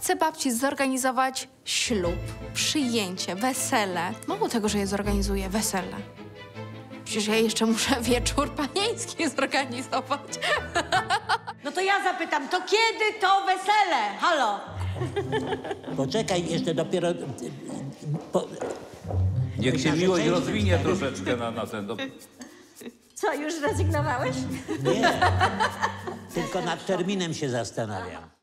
Chcę babci zorganizować ślub, przyjęcie, wesele. Mało tego, że je zorganizuję, wesele. Przecież ja jeszcze muszę wieczór panieński zorganizować. No to ja zapytam, to kiedy to wesele? Halo? Poczekaj, jeszcze dopiero... Niech się miłość rozwinie troszeczkę na ten... Co, już zrezygnowałeś? Nie, tylko nad terminem się zastanawiam.